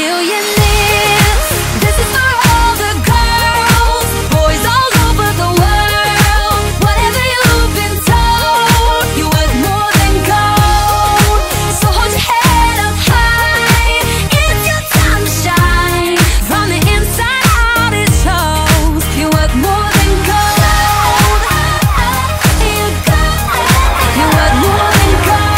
millionaires. This is for all the girls, boys all over the world. Whatever you've been told, you're worth more than gold. So hold your head up high, it's your time to shine. From the inside out it shows, you're worth more than gold. You're worth more than gold.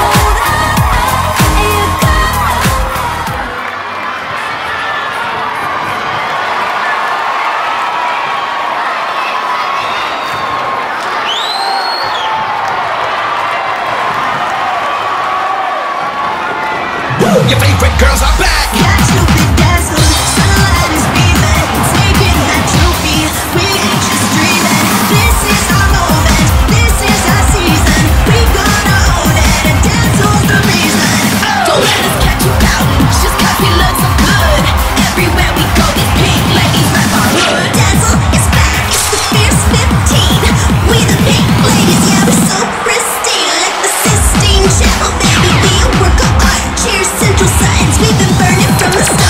Your favorite girls are back. That's stupid dazzle. Sunlight is beaming, taking that trophy. We ain't just dreaming. This is our moment. This is our season. We gonna own it, and dazzle's the reason. Don't let us catch you out, just 'cause we look so good. Everywhere we go, these pink ladies rep our hood. Dazzle is back. It's the fierce 15. We the pink ladies, yeah, we're so pristine, like the Sistine Chapel, baby. We a work of art. Cheers, Central Science. We've been burning from the start.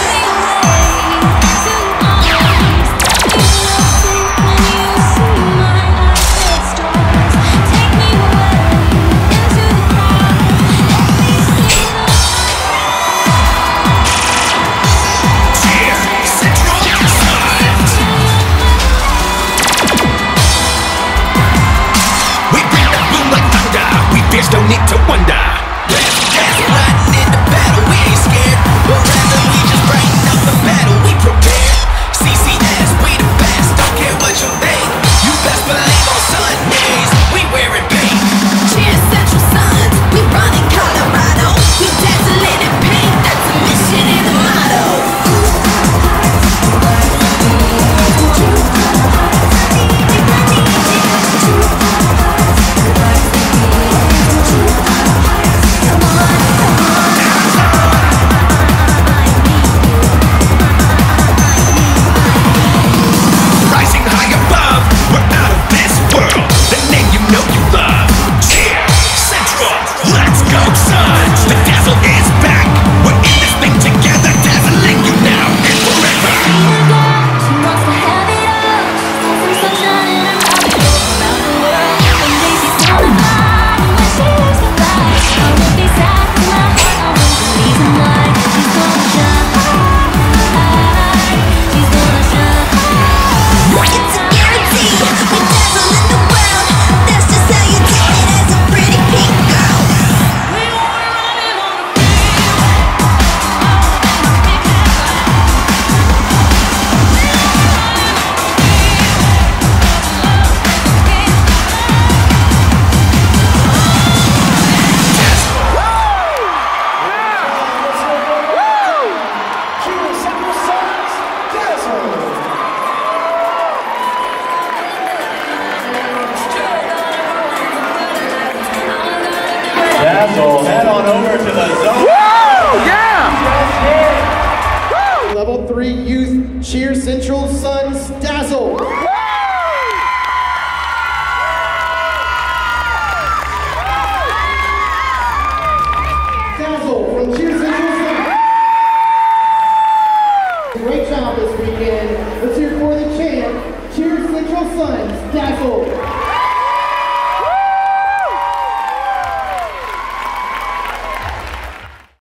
Don't need to wonder. That's riding in the battle, we ain't scared. But rather we just brighten up the battle, we prepared. CCS, we the best, don't care what you think. You best believe on Sundays, we wearing pink. Cheers, Central Suns. We run in Colorado. We dazzling in pink. That's a mission and a motto. Rising high above, we're out of this world. The name you know you love. Cheers, Central, let's go Suns. The Dazzle is back. We're in this thing together, dazzling you now and forever. She wants to have it all. Some sunshine in her mouth, go around the world. One day she's gonna fly. When she leaves the light, I won't be sad in my heart. I won't be reason why. She's gonna shine. She's gonna shine. It's a guarantee. We dazzle in the world. That's just how you do it as a pretty pink girl. We wanna run it on a Dazzle, head on over to the zone. Level 3 Youth Cheer Central Suns Dazzle. Dazzle from Cheer Central Suns. Great job this weekend. Let's hear for the champ, Cheer Central Suns Dazzle.